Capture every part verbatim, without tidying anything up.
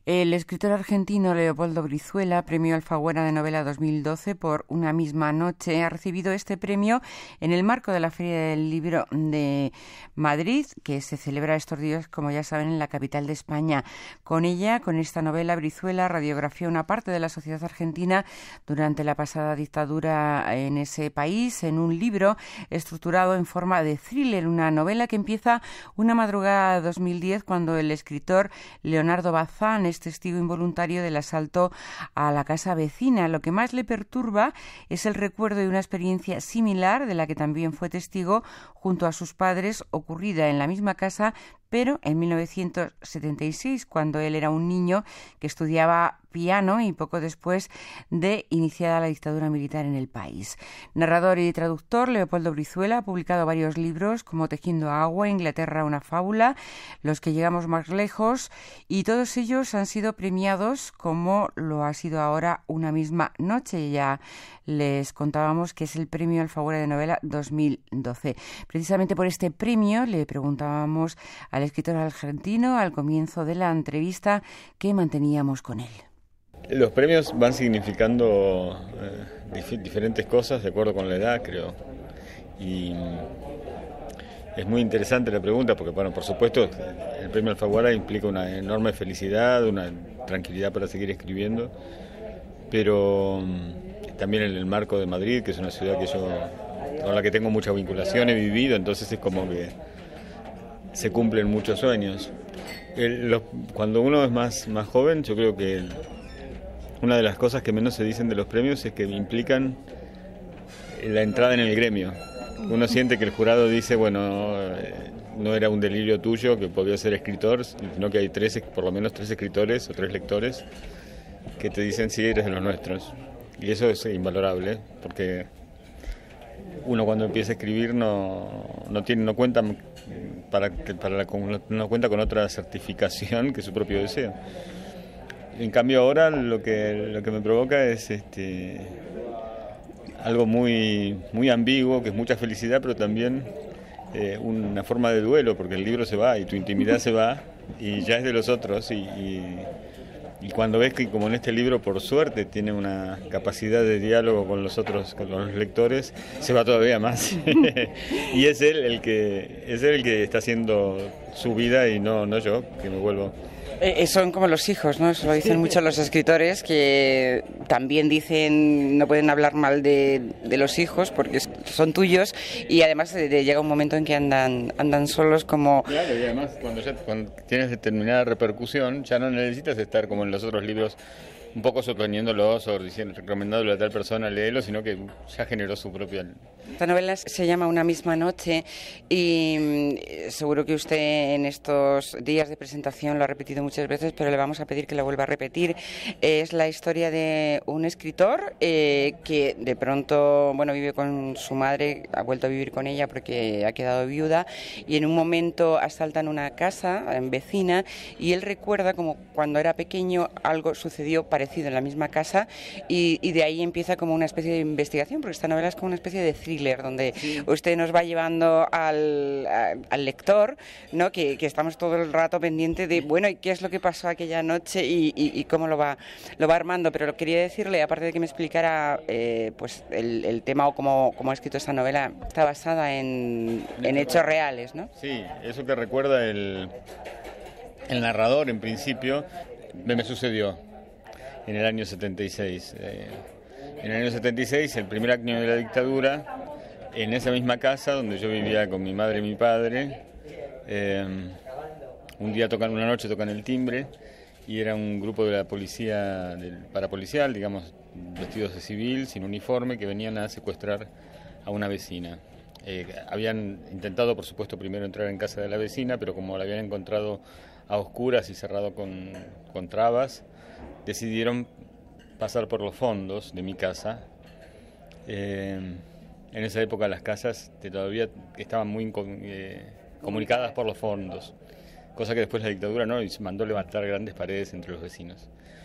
El escritor argentino Leopoldo Brizuela, premio Alfaguara de novela dos mil doce por Una misma noche, ha recibido este premio en el marco de la Feria del Libro de Madrid, que se celebra estos días, como ya saben, en la capital de España. Con ella, con esta novela, Brizuela radiografía una parte de la sociedad argentina durante la pasada dictadura en ese país, en un libro estructurado en forma de thriller, una novela que empieza una madrugada de dos mil diez cuando el escritor Leonardo Bazán es testigo involuntario del asalto a la casa vecina. Lo que más le perturba es el recuerdo de una experiencia similar de la que también fue testigo junto a sus padres, ocurrida en la misma casa, pero en mil novecientos setenta y seis, cuando él era un niño que estudiaba piano y poco después de iniciada la dictadura militar en el país. Narrador y traductor, Leopoldo Brizuela ha publicado varios libros como Tejiendo agua, Inglaterra, una fábula, Los que llegamos más lejos, y todos ellos han sido premiados, como lo ha sido ahora Una misma noche. Ya les contábamos que es el premio Alfaguara de novela dos mil doce. Precisamente por este premio le preguntábamos al escritor argentino al comienzo de la entrevista que manteníamos con él. Los premios van significando eh, dif- diferentes cosas de acuerdo con la edad, creo. Y es muy interesante la pregunta porque, bueno, por supuesto, el premio Alfaguara implica una enorme felicidad, una tranquilidad para seguir escribiendo, pero también en el marco de Madrid, que es una ciudad que yo, con la que tengo mucha vinculación, he vivido, entonces es como que se cumplen muchos sueños. El, los, cuando uno es más, más joven, yo creo que el, una de las cosas que menos se dicen de los premios es que implican la entrada en el gremio. Uno siente que el jurado dice, bueno, no era un delirio tuyo que podía ser escritor, sino que hay tres, por lo menos tres escritores o tres lectores que te dicen sí, eres de los nuestros. Y eso es invalorable, porque uno cuando empieza a escribir no, no tiene, no cuenta para, para la, no cuenta con otra certificación que su propio deseo. En cambio ahora lo que lo que me provoca es este algo muy muy ambiguo, que es mucha felicidad, pero también eh, una forma de duelo, porque el libro se va y tu intimidad se va y ya es de los otros y, y, y cuando ves que, como en este libro, por suerte tiene una capacidad de diálogo con los otros, con los lectores, se va todavía más. Y es él el que es él el que está haciendo su vida y no no yo, que me vuelvo. Eh, son como los hijos, ¿no? Eso lo dicen mucho los escritores, que también dicen, no pueden hablar mal de, de los hijos porque son tuyos, y además de, de llega un momento en que andan andan solos como... Claro, y además cuando, ya, cuando tienes determinada repercusión ya no necesitas estar como en los otros libros un poco sosteniéndolos o diciendo, recomendándole a tal persona léelo, sino que ya generó su propia... Esta novela se llama Una misma noche y seguro que usted en estos días de presentación lo ha repetido muchas veces, pero le vamos a pedir que lo vuelva a repetir. Es la historia de un escritor eh, que de pronto, bueno, vive con su madre, ha vuelto a vivir con ella porque ha quedado viuda, y en un momento asaltan una casa en vecina y él recuerda como cuando era pequeño algo sucedió parecido en la misma casa y, y de ahí empieza como una especie de investigación, porque esta novela es como una especie de thriller donde sí. Usted nos va llevando al, a, al lector, ¿no? Que, que estamos todo el rato pendiente de, bueno, ¿y qué es lo que pasó aquella noche y, y, y cómo lo va, lo va armando? Pero lo quería decirle, aparte de que me explicara eh, pues el, el tema o cómo, cómo ha escrito esta novela, está basada en, en hechos reales, ¿no? Sí, eso que recuerda el, el narrador en principio me, me sucedió en el año setenta y seis. Eh, en el año setenta y seis, el primer año de la dictadura, en esa misma casa donde yo vivía con mi madre y mi padre, eh, un día tocan, una noche tocan el timbre y era un grupo de la policía, del parapolicial, digamos, vestidos de civil, sin uniforme, que venían a secuestrar a una vecina. Eh, habían intentado, por supuesto, primero entrar en casa de la vecina, pero como la habían encontrado a oscuras y cerrado con, con trabas, decidieron pasar por los fondos de mi casa. Eh, en esa época las casas todavía estaban muy eh, comunicadas por los fondos, cosa que después la dictadura no, y mandó levantar grandes paredes entre los vecinos.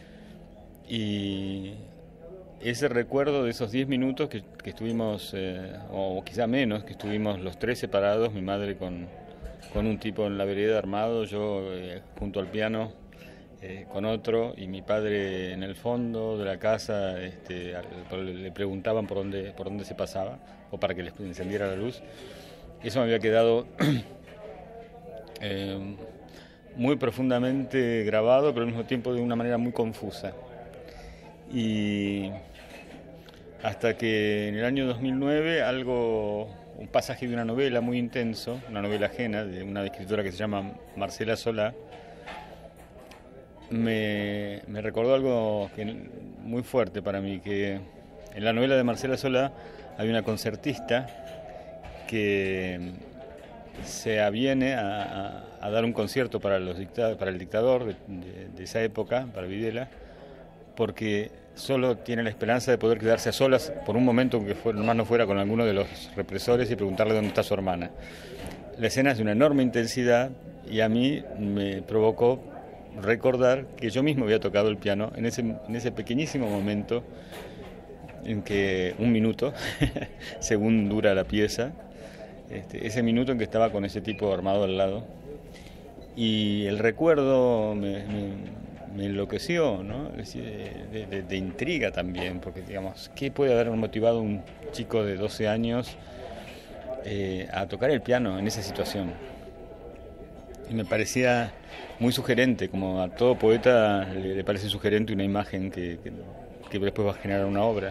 Y ese recuerdo de esos diez minutos que, que estuvimos, eh, o quizá menos, que estuvimos los tres separados, mi madre con, con un tipo en la vereda armado, yo eh, junto al piano, eh, con otro, y mi padre en el fondo de la casa este, le preguntaban por dónde, por dónde se pasaba, o para que les encendiera la luz. Eso me había quedado eh, muy profundamente grabado, pero al mismo tiempo de una manera muy confusa. Y hasta que en el año dos mil nueve algo, un pasaje de una novela muy intenso, una novela ajena de una escritora que se llama Marcela Solá, me, me recordó algo que, muy fuerte para mí, que en la novela de Marcela Solá hay una concertista que se aviene a, a, a dar un concierto para, los dicta, para el dictador de, de, de esa época, para Videla, porque solo tiene la esperanza de poder quedarse a solas por un momento, que fuera, más no fuera con alguno de los represores, y preguntarle dónde está su hermana. La escena es de una enorme intensidad y a mí me provocó recordar que yo mismo había tocado el piano en ese, en ese pequeñísimo momento, en que un minuto, según dura la pieza, este, ese minuto en que estaba con ese tipo armado al lado. Y el recuerdo me... me me enloqueció, ¿no? De, de, de intriga también, porque, digamos, ¿qué puede haber motivado a un chico de doce años eh, a tocar el piano en esa situación? Y me parecía muy sugerente, como a todo poeta le, le parece sugerente una imagen que, que, que después va a generar una obra.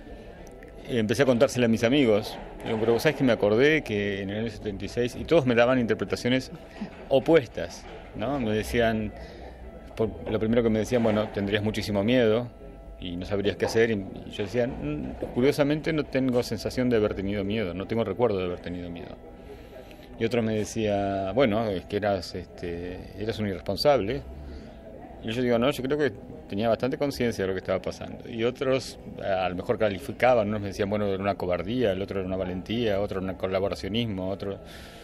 Y empecé a contársela a mis amigos, digo, pero ¿sabes que me acordé que en el año setenta y seis, y todos me daban interpretaciones opuestas, ¿no? Me decían... Lo primero que me decían, bueno, tendrías muchísimo miedo y no sabrías qué hacer, y yo decía, curiosamente no tengo sensación de haber tenido miedo, no tengo recuerdo de haber tenido miedo. Y otro me decía, bueno, es que eras, este, eras un irresponsable. Y yo digo, no, yo creo que tenía bastante conciencia de lo que estaba pasando. Y otros a lo mejor calificaban, unos me decían, bueno, era una cobardía, el otro era una valentía, otro era un colaboracionismo, otro...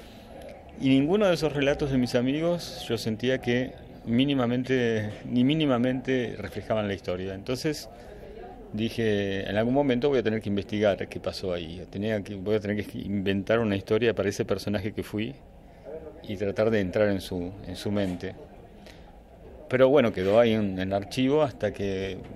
Y ninguno de esos relatos de mis amigos yo sentía que mínimamente, ni mínimamente reflejaban la historia. Entonces dije, en algún momento voy a tener que investigar qué pasó ahí. Tenía que, voy a tener que inventar una historia para ese personaje que fui y tratar de entrar en su, en su mente. Pero bueno, quedó ahí en el archivo hasta que eh,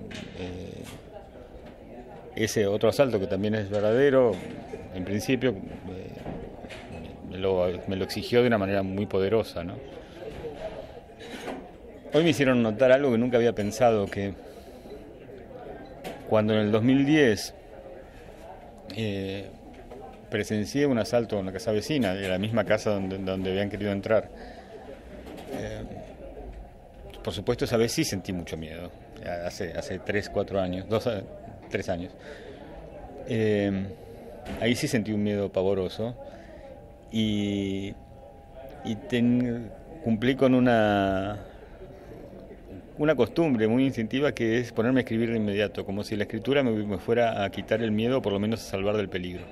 ese otro asalto, que también es verdadero, en principio eh, me, lo, me lo exigió de una manera muy poderosa, ¿no? Hoy me hicieron notar algo que nunca había pensado, que cuando en el dos mil diez eh, presencié un asalto en la casa vecina, de la misma casa donde, donde habían querido entrar, eh, por supuesto esa vez sí sentí mucho miedo, hace, hace tres, cuatro años, dos, tres años. Eh, ahí sí sentí un miedo pavoroso y, y ten, cumplí con una... una costumbre muy instintiva, que es ponerme a escribir de inmediato, como si la escritura me, me fuera a quitar el miedo, o por lo menos a salvar del peligro.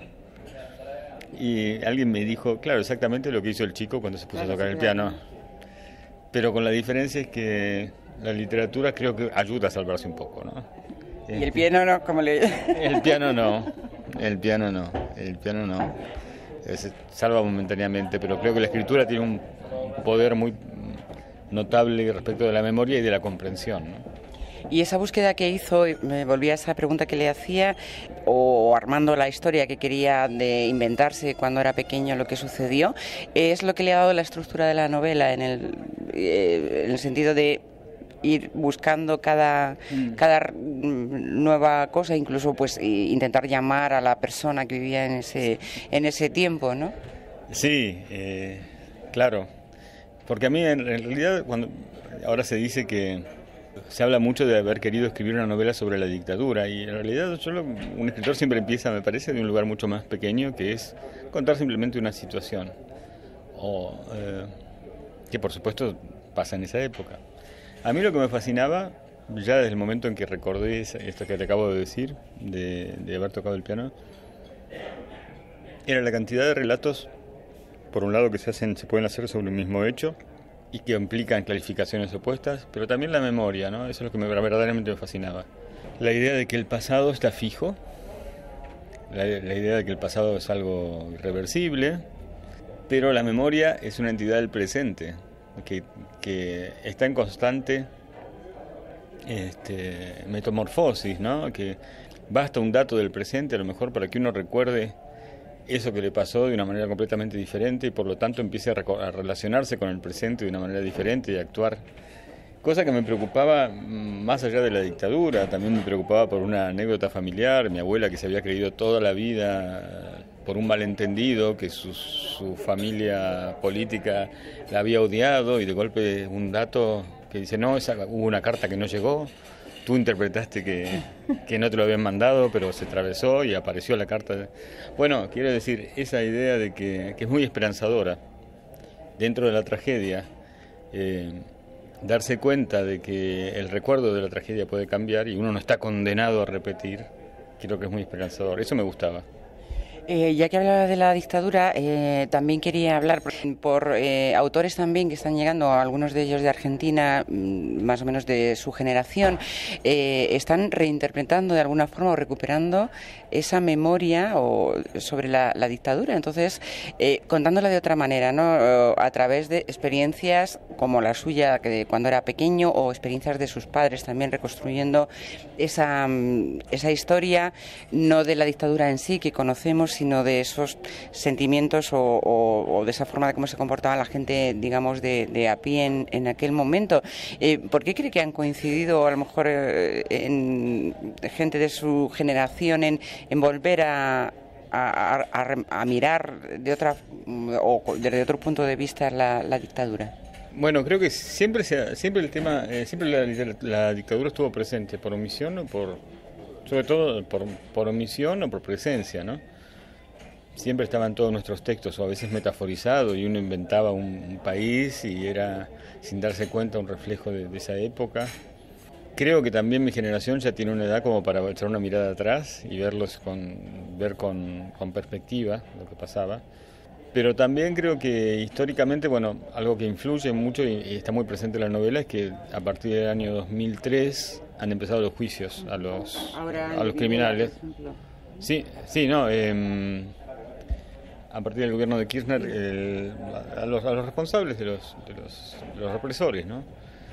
Y alguien me dijo, claro, exactamente lo que hizo el chico cuando se puso claro, a tocar el piano. Pero con la diferencia es que la literatura creo que ayuda a salvarse un poco, ¿no? Y este, el piano no, como le... El piano no, el piano no, el piano no. Se salva momentáneamente, pero creo que la escritura tiene un poder muy notable respecto de la memoria y de la comprensión, ¿no? Y esa búsqueda que hizo, me volví a esa pregunta que le hacía, o armando la historia que quería de inventarse cuando era pequeño lo que sucedió, es lo que le ha dado la estructura de la novela, en el, eh, en el sentido de ir buscando cada, mm. cada nueva cosa, incluso pues intentar llamar a la persona que vivía en ese, en ese tiempo, ¿no? Sí, eh, claro. Porque a mí, en realidad, cuando ahora se dice que se habla mucho de haber querido escribir una novela sobre la dictadura, y en realidad yo lo, un escritor siempre empieza, me parece, de un lugar mucho más pequeño, que es contar simplemente una situación, o eh, que por supuesto pasa en esa época. A mí lo que me fascinaba, ya desde el momento en que recordé esto que te acabo de decir, de, de haber tocado el piano, era la cantidad de relatos, por un lado, que se hacen, se pueden hacer sobre el mismo hecho y que implican clasificaciones opuestas, pero también la memoria, ¿no? Eso es lo que me, verdaderamente me fascinaba. La idea de que el pasado está fijo, la, la idea de que el pasado es algo irreversible, pero la memoria es una entidad del presente, que, que está en constante este, metamorfosis, ¿no? Que basta un dato del presente a lo mejor para que uno recuerde eso que le pasó de una manera completamente diferente y por lo tanto empiece a, a relacionarse con el presente de una manera diferente y a actuar. Cosa que me preocupaba más allá de la dictadura, también me preocupaba por una anécdota familiar, mi abuela que se había creído toda la vida por un malentendido, que su, su familia política la había odiado y de golpe un dato que dice, no, esa, hubo una carta que no llegó, tú interpretaste que, que no te lo habían mandado, pero se atravesó y apareció la carta. Bueno, quiero decir, esa idea de que, que es muy esperanzadora dentro de la tragedia, eh, darse cuenta de que el recuerdo de la tragedia puede cambiar y uno no está condenado a repetir, creo que es muy esperanzador. Eso me gustaba. Eh, ya que hablaba de la dictadura, eh, también quería hablar por, por eh, autores también que están llegando, algunos de ellos de Argentina, más o menos de su generación, eh, están reinterpretando de alguna forma o recuperando esa memoria o, sobre la, la dictadura. Entonces, eh, contándola de otra manera, ¿no? A través de experiencias como la suya, que de cuando era pequeño, o experiencias de sus padres también reconstruyendo esa, esa historia, no de la dictadura en sí que conocemos, sino de esos sentimientos o, o, o de esa forma de cómo se comportaba la gente, digamos, de, de a pie en, en aquel momento. Eh, ¿Por qué cree que han coincidido, a lo mejor, eh, en gente de su generación en, en volver a, a, a, a mirar de otra o desde otro punto de vista la, la dictadura? Bueno, creo que siempre se, siempre el tema, eh, siempre la, la dictadura estuvo presente, por omisión o por, sobre todo por, por omisión o por presencia, ¿no? Siempre estaban todos nuestros textos, o a veces metaforizados, y uno inventaba un, un país y era, sin darse cuenta, un reflejo de, de esa época. Creo que también mi generación ya tiene una edad como para echar una mirada atrás y verlos con, ver con, con perspectiva lo que pasaba. Pero también creo que históricamente, bueno, algo que influye mucho y, y está muy presente en la novela es que a partir del año dos mil tres han empezado los juicios a los, a los criminales. Sí, sí, no... Eh, a partir del gobierno de Kirchner, el, a, los, a los responsables de los, de los, de los represores, ¿no?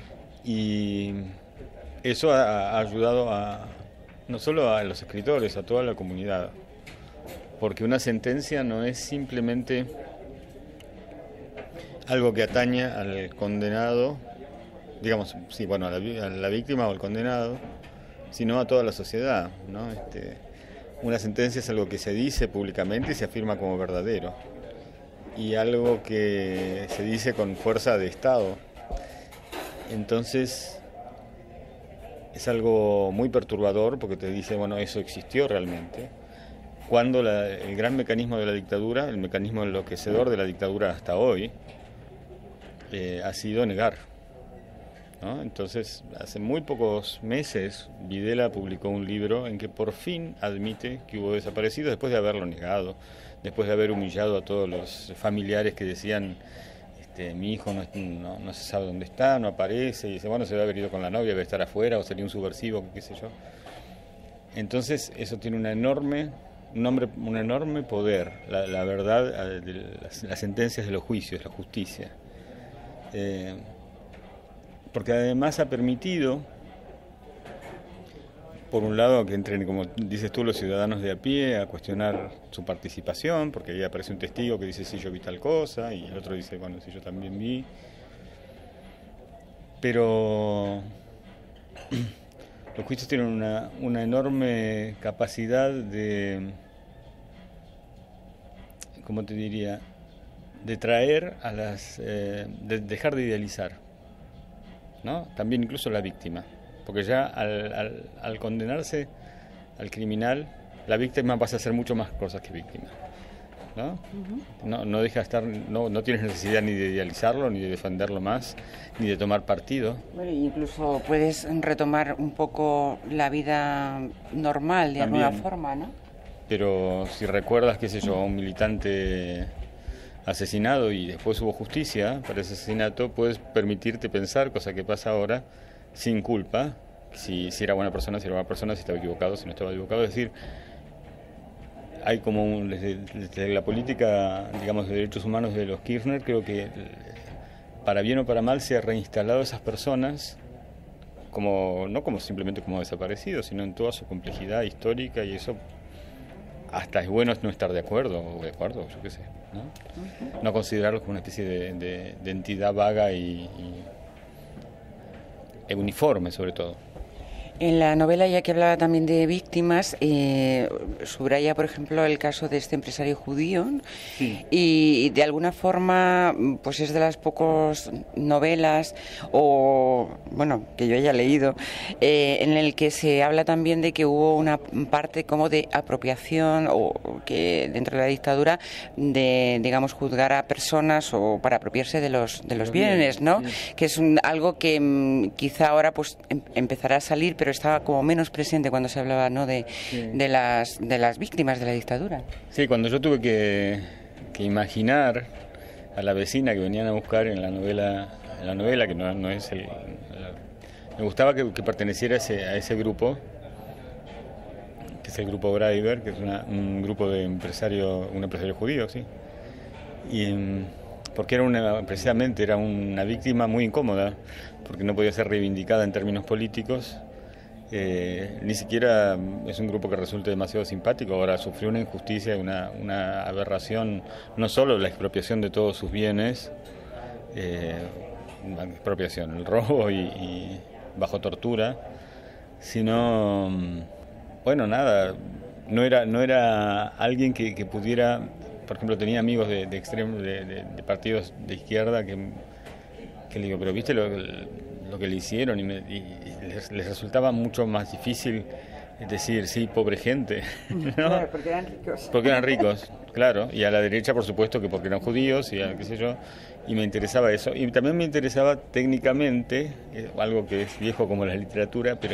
Y eso ha, ha ayudado a no solo a los escritores, a toda la comunidad, porque una sentencia no es simplemente algo que ataña al condenado, digamos, sí, bueno, a la, a la víctima o al condenado, sino a toda la sociedad, ¿no? Este, Una sentencia es algo que se dice públicamente y se afirma como verdadero, y algo que se dice con fuerza de Estado. Entonces es algo muy perturbador porque te dice, bueno, eso existió realmente, cuando la, el gran mecanismo de la dictadura, el mecanismo enloquecedor de la dictadura hasta hoy, eh, ha sido negar, ¿no? Entonces, hace muy pocos meses, Videla publicó un libro en que por fin admite que hubo desaparecidos después de haberlo negado, después de haber humillado a todos los familiares que decían, este, mi hijo no, no, no se sabe dónde está, no aparece, y dice, bueno, se debe haber ido con la novia, debe estar afuera, o sería un subversivo, qué sé yo. Entonces, eso tiene una enorme, un, hombre, un enorme poder, la, la verdad, las, las sentencias de los juicios, la justicia. Eh, porque además ha permitido, por un lado, que entren, como dices tú, los ciudadanos de a pie a cuestionar su participación, porque ahí aparece un testigo que dice, sí, yo vi tal cosa, y el otro dice, bueno, sí, yo también vi. Pero los juicios tienen una, una enorme capacidad de, ¿cómo te diría?, de traer a las, eh, de dejar de idealizar, ¿no? También incluso la víctima, porque ya al, al, al condenarse al criminal, la víctima pasa a hacer mucho más cosas que víctima, ¿no? Uh-huh. No, no deja de estar, no, no tienes necesidad ni de idealizarlo, ni de defenderlo más, ni de tomar partido. Bueno, incluso puedes retomar un poco la vida normal de También, alguna forma, ¿no? Pero si recuerdas, qué sé yo, a un militante asesinado y después hubo justicia para ese asesinato, puedes permitirte pensar, cosa que pasa ahora, sin culpa, si, si era buena persona, si era buena persona, si estaba equivocado, si no estaba equivocado. Es decir, hay como un, desde, desde la política, digamos, de derechos humanos de los Kirchner, creo que para bien o para mal se ha reinstalado a esas personas como no como simplemente como desaparecido, sino en toda su complejidad histórica, y eso hasta es bueno no estar de acuerdo, o de acuerdo, yo qué sé, ¿no? Uh-huh. No considerarlos como una especie de, de, de entidad vaga y, y uniforme, sobre todo. En la novela, ya que hablaba también de víctimas, eh, subraya, por ejemplo, el caso de este empresario judío, sí. y de alguna forma, pues es de las pocas novelas, o bueno, que yo haya leído, eh, en el que se habla también de que hubo una parte como de apropiación, o que dentro de la dictadura, de, digamos, juzgar a personas o para apropiarse de los de los bienes, ¿no? Sí. Que es un, algo que m, quizá ahora pues em, empezará a salir, pero estaba como menos presente cuando se hablaba, ¿no?, de, sí. de las de las víctimas de la dictadura. Sí, cuando yo tuve que, que imaginar a la vecina que venían a buscar en la novela, en la novela que no, no es el, la, me gustaba que, que perteneciera a ese, a ese grupo, que es el grupo Braiber, que es una, un grupo de empresarios, un empresario judío, sí, y porque era una, precisamente era una víctima muy incómoda, porque no podía ser reivindicada en términos políticos. Eh, ni siquiera es un grupo que resulte demasiado simpático. Ahora sufrió una injusticia, una, una aberración, no solo la expropiación de todos sus bienes, eh, la expropiación, el robo y, y bajo tortura, sino, bueno, nada, no era, no era alguien que, que pudiera, por ejemplo, tenía amigos de, de extremos, de, de, de partidos de izquierda que, que le digo, pero viste lo, lo que le hicieron, y, me, y les, les resultaba mucho más difícil decir, sí, pobre gente, ¿no? Claro, porque eran ricos. Porque eran ricos, claro, y a la derecha, por supuesto, que porque eran judíos, y a, qué sé yo, y me interesaba eso. Y también me interesaba técnicamente, eh, algo que es viejo como la literatura, pero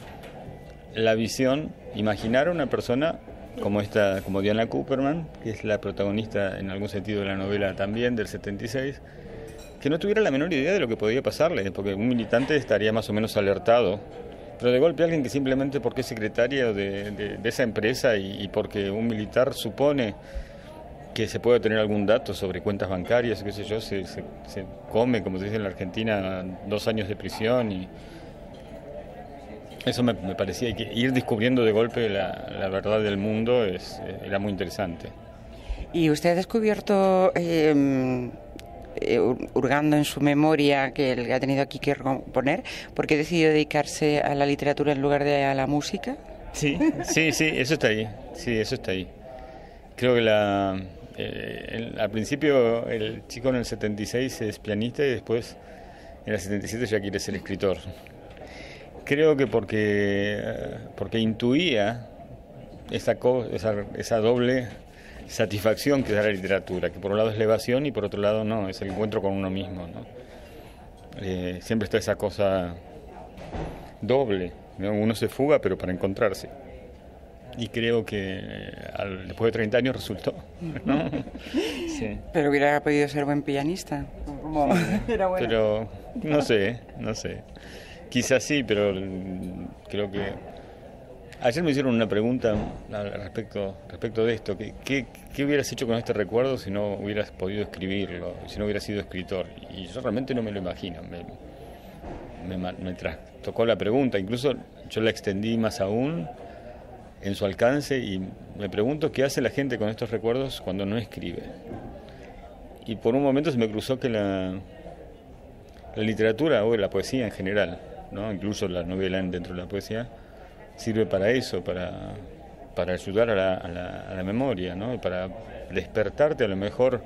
la visión, imaginar a una persona como esta, como Diana Cooperman, que es la protagonista en algún sentido de la novela también, del setenta y seis, que no tuviera la menor idea de lo que podía pasarle, porque un militante estaría más o menos alertado, pero de golpe alguien que simplemente porque es secretaria de, de, de esa empresa y, y porque un militar supone que se puede tener algún dato sobre cuentas bancarias, qué sé yo, se, se, se come, como se dice en la Argentina, dos años de prisión, y eso me, me parecía que ir descubriendo de golpe la, la verdad del mundo es, era muy interesante. ¿Y usted ha descubierto, eh, hurgando en su memoria, que ha tenido aquí que componer, por qué decidió dedicarse a la literatura en lugar de a la música? Sí, sí, sí, eso está ahí, sí, eso está ahí. Creo que la, eh, el, al principio el chico en el setenta y seis es pianista y después en el setenta y siete ya quiere ser escritor. Creo que porque, porque intuía esa, co, esa, esa doble satisfacción que da la literatura, que por un lado es la evasión y por otro lado no, es el encuentro con uno mismo, ¿no? Eh, siempre está esa cosa doble, ¿no? Uno se fuga pero para encontrarse, y creo que eh, al, después de treinta años resultó, ¿no? Sí. Pero hubiera podido ser buen pianista, como era bueno. Pero no sé, no sé, quizás sí, pero creo que ayer me hicieron una pregunta respecto, respecto de esto, que, ¿qué, ¿qué hubieras hecho con este recuerdo si no hubieras podido escribirlo, si no hubieras sido escritor? Y yo realmente no me lo imagino, me, me, me tocó la pregunta, incluso yo la extendí más aún en su alcance y me pregunto qué hace la gente con estos recuerdos cuando no escribe. Y por un momento se me cruzó que la, la literatura o la poesía en general, ¿no? Incluso la novela dentro de la poesía, sirve para eso, para, para ayudar a la, a, la, a la memoria, ¿no? Para despertarte a lo mejor,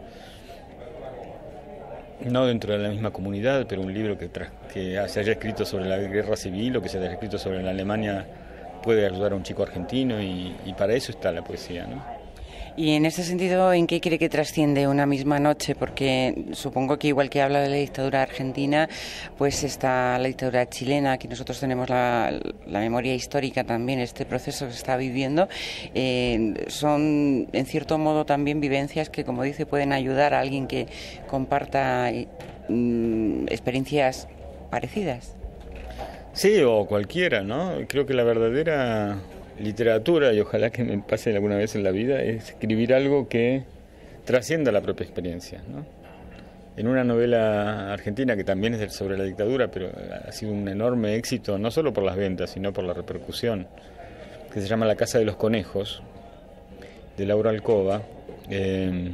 no dentro de la misma comunidad, pero un libro que, tra- que se haya escrito sobre la guerra civil o que se haya escrito sobre la Alemania puede ayudar a un chico argentino, y, y para eso está la poesía, ¿no? Y en ese sentido, ¿en qué cree que trasciende Una misma noche? Porque supongo que igual que habla de la dictadura argentina, pues está la dictadura chilena, que nosotros tenemos la, la memoria histórica también, este proceso que se está viviendo. Eh, son, en cierto modo, también vivencias que, como dice, pueden ayudar a alguien que comparta eh, experiencias parecidas. Sí, o cualquiera, ¿no? Creo que la verdadera literatura, y ojalá que me pase alguna vez en la vida, es escribir algo que trascienda la propia experiencia, ¿no? en una novela argentina que también es sobre la dictadura, pero ha sido un enorme éxito, no solo por las ventas, sino por la repercusión, que se llama La Casa de los Conejos, de Laura Alcoba. Eh,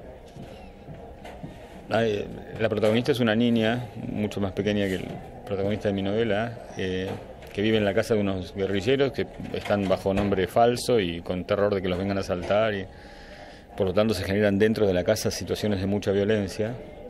la protagonista es una niña, mucho más pequeña que el protagonista de mi novela, eh, que vive en la casa de unos guerrilleros que están bajo nombre falso y con terror de que los vengan a asaltar, y por lo tanto se generan dentro de la casa situaciones de mucha violencia.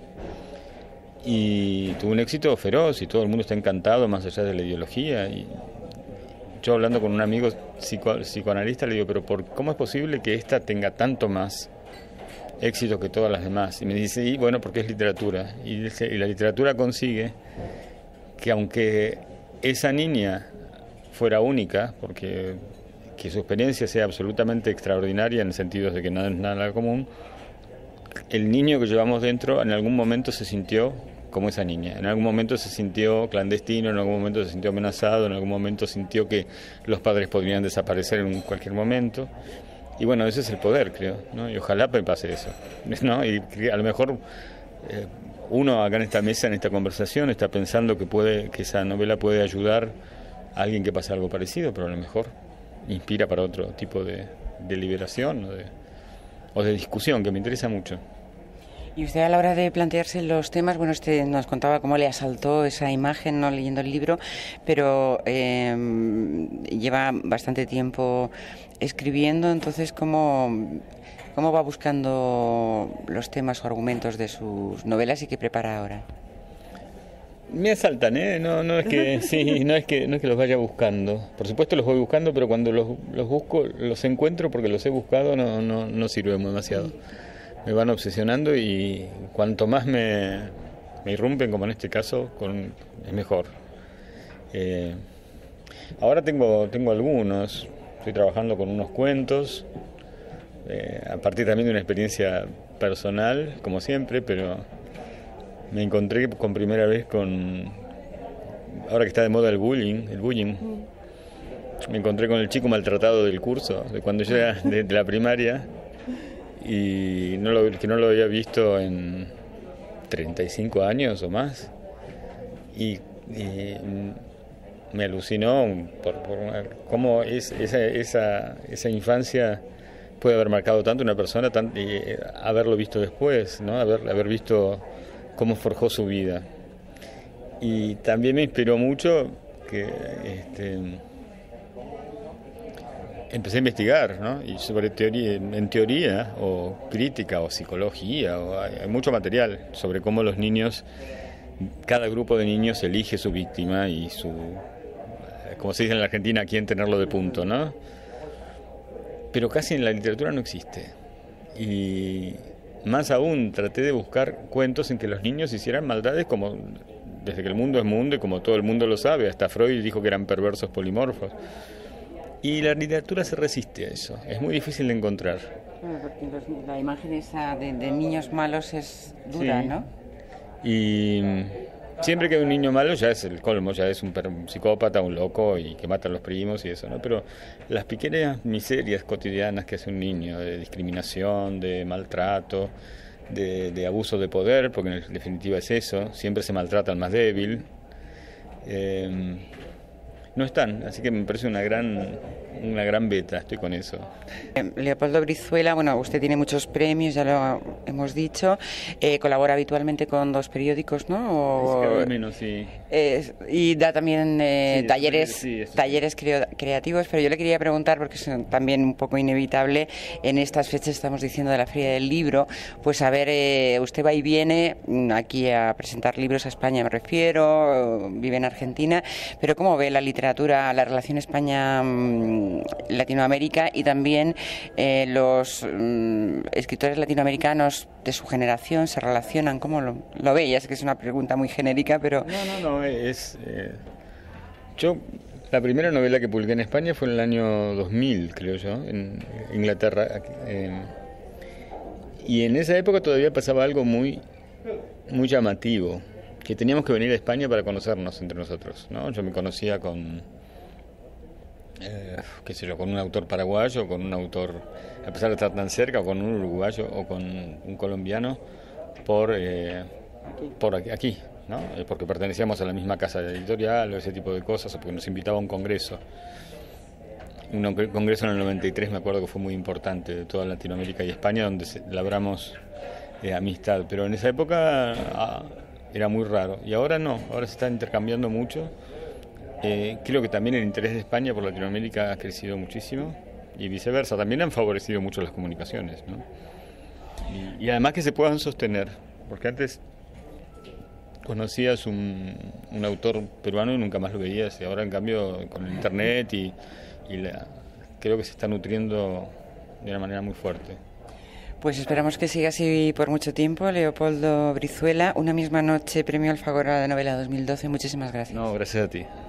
Y tuvo un éxito feroz y todo el mundo está encantado más allá de la ideología. Y yo, hablando con un amigo psico, psicoanalista, le digo, pero por, ¿cómo es posible que esta tenga tanto más éxito que todas las demás? Y me dice, y bueno, porque es literatura. Y, dice, y la literatura consigue que aunque esa niña fuera única, porque que su experiencia sea absolutamente extraordinaria en el sentido de que nada es nada común, el niño que llevamos dentro en algún momento se sintió como esa niña, en algún momento se sintió clandestino, en algún momento se sintió amenazado, en algún momento sintió que los padres podrían desaparecer en cualquier momento. Y bueno, ese es el poder, creo, ¿no? Y ojalá me pase eso, ¿no? Y a lo mejor eh, uno acá en esta mesa, en esta conversación, está pensando que puede, que esa novela puede ayudar a alguien que pase algo parecido, pero a lo mejor inspira para otro tipo de, de liberación o de, o de discusión, que me interesa mucho. Y usted, a la hora de plantearse los temas, bueno, usted nos contaba cómo le asaltó esa imagen, no leyendo el libro, pero eh, lleva bastante tiempo escribiendo, entonces, ¿cómo, cómo va buscando los temas o argumentos de sus novelas y qué prepara ahora? Me asaltan, ¿eh? No, no es que sí, no es que no es que los vaya buscando. Por supuesto los voy buscando, pero cuando los, los busco, los encuentro porque los he buscado, no, no, no sirve demasiado. Me van obsesionando y cuanto más me, me irrumpen, como en este caso, con, es mejor. Eh, ahora tengo, tengo algunos, estoy trabajando con unos cuentos, eh, a partir también de una experiencia personal, como siempre, pero me encontré con primera vez con, ahora que está de moda el bullying, el bullying, me encontré con el chico maltratado del curso, de cuando yo era de, de la primaria, y no lo, que no lo había visto en treinta y cinco años o más, y, y me alucinó por, por cómo es, esa, esa, esa infancia puede haber marcado tanto una persona, tan, y haberlo visto después, ¿no? haber, haber visto cómo forjó su vida. Y también me inspiró mucho que este, empecé a investigar, ¿no? Y sobre teoría, en teoría o crítica o psicología, o hay, hay mucho material sobre cómo los niños, cada grupo de niños elige su víctima y su, como se dice en la Argentina, a quién tenerlo de punto, ¿no? Pero casi en la literatura no existe. Y más aún, traté de buscar cuentos en que los niños hicieran maldades como desde que el mundo es mundo y como todo el mundo lo sabe. Hasta Freud dijo que eran perversos polimorfos. Y la literatura se resiste a eso. Es muy difícil de encontrar. Bueno, porque los, la imagen esa de, de niños malos es dura, sí, ¿no? Y siempre que hay un niño malo ya es el colmo, ya es un, un psicópata, un loco y que mata a los primos y eso, ¿no? Pero las pequeñas miserias cotidianas que hace un niño, de discriminación, de maltrato, de, de abuso de poder, porque en definitiva es eso, siempre se maltrata al más débil, eh, no están, así que me parece una gran, una gran beta, estoy con eso. Leopoldo Brizuela, bueno, usted tiene muchos premios, ya lo hemos dicho, eh, colabora habitualmente con dos periódicos, ¿no? O, es cada menos, sí. Eh, y da también eh, sí, talleres, sí, talleres creo, creativos, pero yo le quería preguntar, porque es también un poco inevitable, en estas fechas estamos diciendo de la Feria del Libro, pues a ver, eh, usted va y viene aquí a presentar libros a España, me refiero, vive en Argentina, pero ¿cómo ve la literatura? La relación España-Latinoamérica y también eh, los mm, escritores latinoamericanos de su generación se relacionan, ¿cómo lo, lo ve? Ya sé que es una pregunta muy genérica, pero... No, no, no, es... Eh, yo, la primera novela que publiqué en España fue en el año dos mil, creo yo, en Inglaterra, eh, y en esa época todavía pasaba algo muy, muy llamativo, que teníamos que venir a España para conocernos entre nosotros, ¿no? Yo me conocía con, eh, qué sé yo, con un autor paraguayo, con un autor, a pesar de estar tan cerca, o con un uruguayo o con un colombiano, por, eh, por aquí, aquí, ¿no? Eh, porque pertenecíamos a la misma casa editorial o ese tipo de cosas, o porque nos invitaba a un congreso. Un congreso en el noventa y tres, me acuerdo que fue muy importante, de toda Latinoamérica y España, donde labramos eh, amistad. Pero en esa época ah, era muy raro. Y ahora no, ahora se está intercambiando mucho. Eh, creo que también el interés de España por Latinoamérica ha crecido muchísimo. Y viceversa, también han favorecido mucho las comunicaciones, ¿no? Y, y además que se puedan sostener, porque antes conocías un, un autor peruano y nunca más lo veías, y ahora en cambio con el internet y, y la, creo que se está nutriendo de una manera muy fuerte. Pues esperamos que siga así por mucho tiempo. Leopoldo Brizuela, Una misma noche, Premio Alfaguara de Novela dos mil doce. Muchísimas gracias. No, gracias a ti.